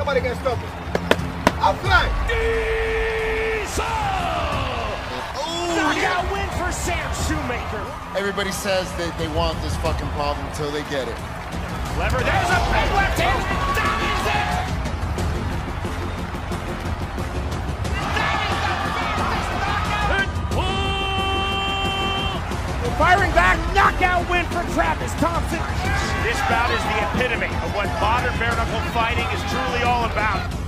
Nobody can stop me. I'm flying. Knockout win for Sam Shoemaker. Everybody says that they want this fucking problem until they get it. Clever, there's a big left hand. That is it. That is the fastest knockout. Firing back, knockout win for Travis Thompson. This bout is the epitome of what modern bare knuckle fighting is truly all about.